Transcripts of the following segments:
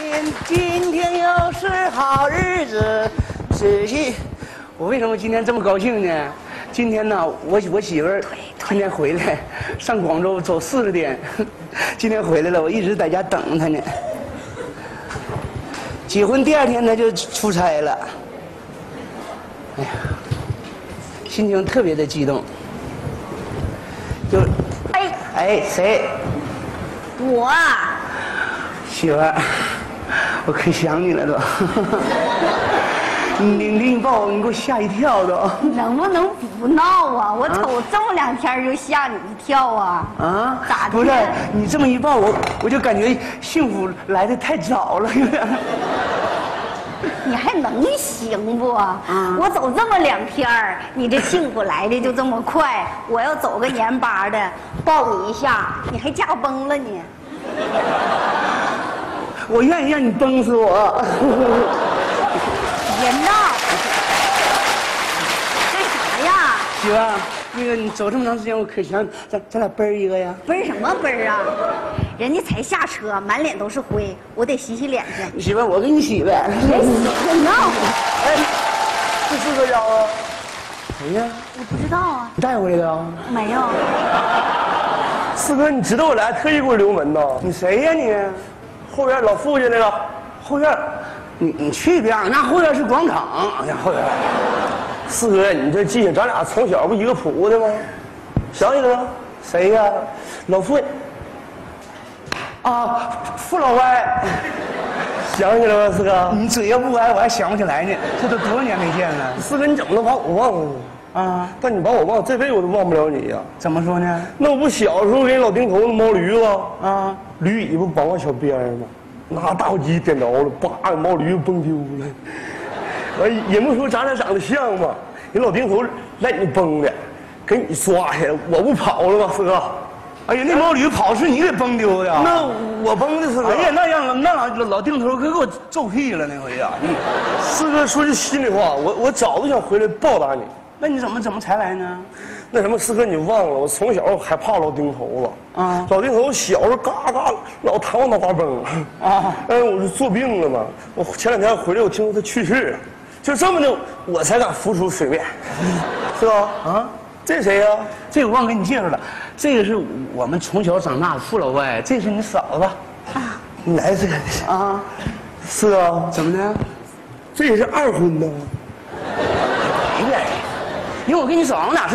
今天又是好日子，仔细，我为什么今天这么高兴呢？今天呢，我媳妇儿今天回来，上广州走40天，今天回来了，我一直在家等她呢。结婚第2天她就出差了，哎呀，心情特别的激动。就，哎，谁？ 我啊。 媳妇儿，我可想你了都。你把我，你给我吓一跳都。 能不能不闹啊？我瞅这么2天就吓你一跳啊！ 啊？ 咋的？ 不是你这么一抱我就感觉幸福来得太早了，有点。 你还能行不？我走这么2天，你这幸福来的就这么快。我要走个年巴的，抱你一下，你还驾崩了你。 我愿意让你崩死我。 别闹！干啥呀？ 媳妇儿，那个你走这么长时间，我可想咱俩奔一个呀。 奔什么奔啊？人家才下车，满脸都是灰，我得洗洗脸去。 媳妇儿，我给你洗呗。 别闹！ 哎，这是个家啊？谁呀？ 我不知道啊。 你带回来的啊？ 没有。 四哥，你知道我来特意给我留门呐？ 你谁呀你？ 后院老傅家那个。 后院。你去边儿，那后院是广场，那后院。 四哥，你这记性，咱俩从小不一个谱的吗？想起来了？谁呀？老傅。 啊，傅老歪。 想起来了，四哥。 你嘴要不歪，我还想不起来呢。这都多少年没见了。 四哥，你怎么能把我忘了呢？ 啊！ 但你把我忘，这辈子我都忘不了你呀。 怎么说呢？ 那我不小时候给老丁头那毛驴子啊， 驴尾巴绑我小鞭上吗？拿打火机点着了，叭，毛驴崩丢了。完，也没说咱俩长得像嘛。人老丁头赖你崩的，给你抓下来，我不跑了吗，四哥？ 哎呀，那毛驴跑是你给崩丢的。 那我崩的，四哥。 哎呀，那让那老丁头可给我揍屁了那回呀！ 四哥说句心里话，我早就想回来报答你。 那你怎么才来呢？ 那什么，四哥你忘了，我从小害怕老丁头了啊！老丁头小时候嘎嘎老弹我脑瓜崩啊！我是做病了嘛。我前2天回来，我听说他去世了，就这么的，我才敢浮出水面，是吧？啊，这谁呀？ 这我忘给你介绍了，这个是我们从小长大的傅老外，这是你嫂子啊。你来这个啊？是啊。 怎么的？ 这也是2婚呢？ 没点。因为我跟你嫂子俩是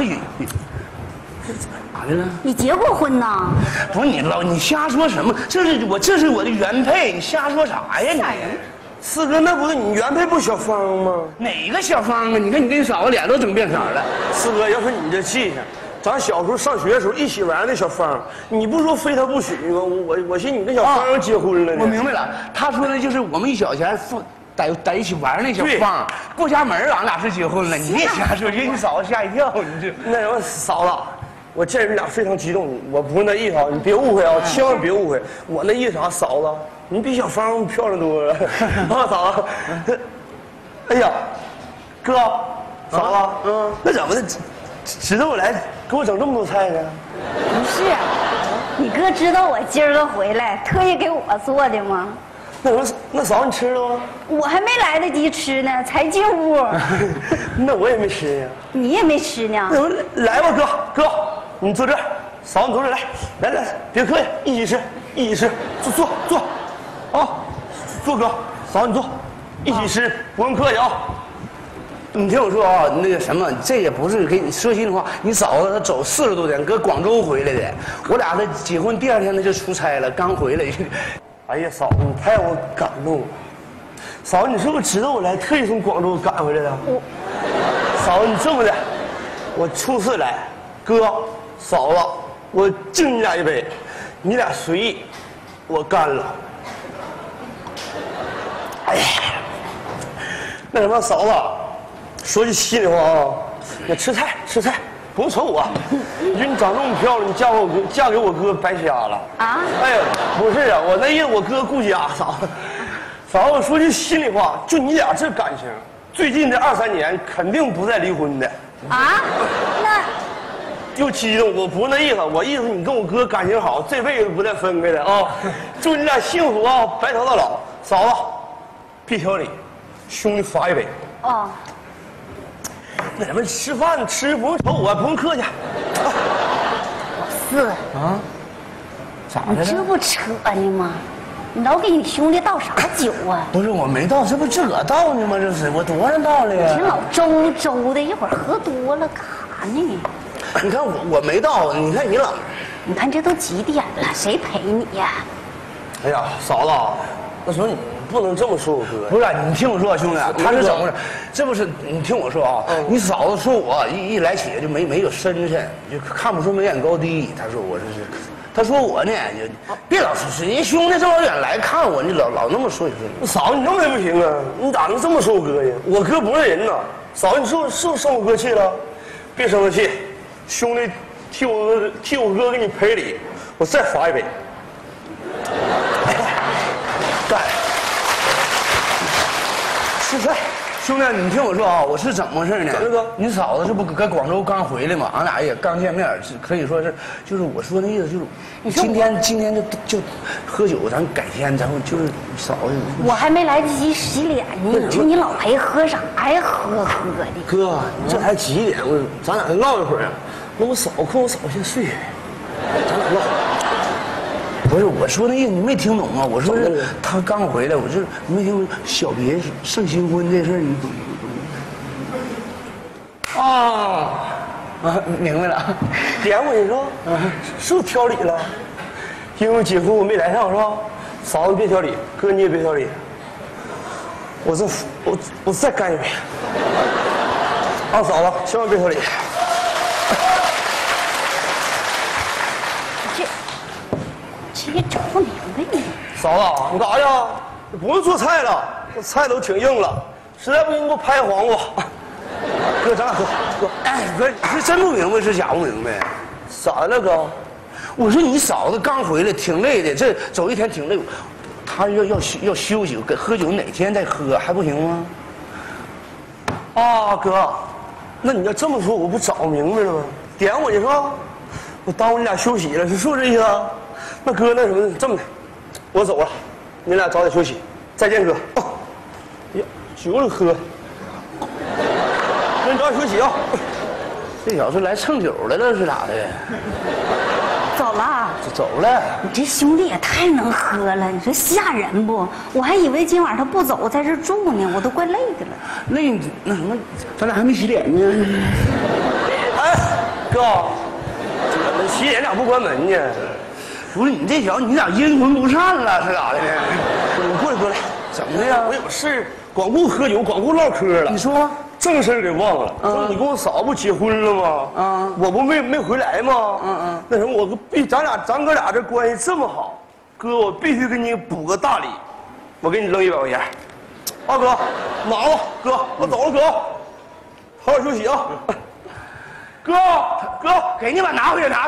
咋的了？ 你结过婚呐？ 不是你瞎说什么？这是我的原配，你瞎说啥呀你？ 四哥，那不是你原配不小芳吗？ 哪个小芳啊？你看你跟你嫂子脸都整变色了。 四哥，要说你这记性，咱小时候上学的时候一起玩那小芳，你不说非她不娶吗？我寻思你跟小芳要结婚了呢。 我明白了，他说的就是我们一小前在一起玩那小芳，过家门俺俩是结婚了，你也瞎说，给你嫂子吓一跳，你这。 那什么嫂子，我见你们俩非常激动，我不是那意思啊，你别误会啊，千万别误会，我那意思啊，嫂子，你比小芳漂亮多了，啊嫂子，哎呀，哥，嫂子，那怎么的，知道我来给我整这么多菜呢？ 不是，你哥知道我今儿个回来，特意给我做的吗？ 那嫂子你吃了吗？ 我还没来得及吃呢，才进屋。 那我也没吃呢。 你也没吃呢。 来吧，哥，你坐这儿，嫂子你坐这儿来，别客气，一起吃，坐，啊，坐哥，嫂子你坐，一起吃，不用客气啊。 你听我说啊，那个什么，这也不是给你说心里话，你嫂子她走40多天，搁广州回来的，我俩这结婚第2天她就出差了，刚回来。 哎呀，嫂子，你太让我感动了。嫂子，你是不是知道我来，特意从广州赶回来的？嫂子，你这么的，我初次来，哥，嫂子，我敬你俩一杯，你俩随意，我干了。哎呀，那什么，嫂子，说句心里话啊，你吃菜，不用瞅我。你说你长这么漂亮，你嫁给我哥白瞎了啊！哎呀，不是啊，我那意思我哥顾家，嫂子，我说句心里话，就你俩这感情，最近这2、3年肯定不再离婚的啊？ 又激动，我不是那意思，我意思你跟我哥感情好，这辈子不带分开的啊！祝你俩幸福啊，白头到老。嫂子，别挑理，兄弟罚一杯。 哦， 那咱们吃饭吃不用瞅我，不用客气。 是啊，咋的了？ 你这不扯呢吗？你老给你兄弟倒啥酒啊？ 不是我没倒，这不自个倒呢吗？这是我多少倒了呀？ 你老周的，一会儿喝多了干啥呢？ 你看我没倒，你看你老， 你看这都几点了，谁陪你呀？ 哎呀，嫂子，那时候你不能这么说我哥。 不是你听我说，兄弟，他是怎么回事？这不是你听我说啊，你嫂子说我一来起来就没有深沉，就看不出眉眼高低。他说我这是，他说我呢就别老说，人兄弟这么远来看我，你老那么说一说。 嫂子，你那么也不行啊！你咋能这么说我哥呀？我哥不是人呐！嫂子，你是不是生我哥气了？别生他气，兄弟替我哥给你赔礼，我再罚一杯。干！ 是菜，兄弟，你听我说啊，我是怎么回事呢？ 怎么个？ 你嫂子这不搁广州刚回来嘛？俺俩也刚见面，可以说是，就是我说那意思就是，今天就喝酒，咱改天咱们就是嫂子。 我还没来得及洗脸呢，你说你老陪喝啥呀？喝的。 哥，这才几点？咱俩唠一会儿啊。那我嫂困，我嫂先睡。咱俩唠。 不是我说那意思，你没听懂啊？我说是他刚回来，我这没听懂小别胜新婚这事儿，你懂不懂？啊，明白了。 点我你说，是不是挑理了？因为结婚我没来上是吧？嫂子别挑理，哥你也别挑理。我再干一杯。啊，嫂子千万别挑理。 这也整不明白呢。 嫂子，你干啥去？你不用做菜了，这菜都挺硬了，实在不行你给我拍黄瓜。哥，咱俩喝。哥， 哎，哥，是真不明白是假不明白？ 咋的了哥？ 我说你嫂子刚回来，挺累的，这走一天挺累，她要休息，喝酒哪天再喝还不行吗？ 啊，哥，那你要这么说，我不早明白了吗？点我去是吧？我耽误你俩休息了，是不是这意思啊？那哥，那什么，这么的，我走了，你俩早点休息，再见，哥。哦，呀，酒了喝，那你早点休息啊。 这小子来蹭酒来了是咋的？ 走了。 走了。 你这兄弟也太能喝了，你说吓人不？我还以为今晚他不走，在这住呢，我都怪累的了。 累那什么，咱俩还没洗脸呢。 哎，哥，怎么洗脸咋不关门呢？ 不是你这小子，你咋阴魂不散了？是咋的呢？ 你过来，过来， 怎么的呀？ 我有事，光顾喝酒，光顾唠嗑了。 你说。 正事儿给忘了，说你跟我嫂不结婚了吗？我不没回来吗？那什么，咱哥俩这关系这么好，哥我必须给你补个大礼，我给你扔100块钱。二哥，拿吧，哥，我走了，哥，好好休息啊。哥， 给你吧，拿回去，哥，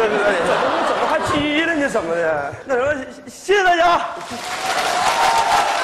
怎么还急了呢？怎么的？那什么，谢谢大家。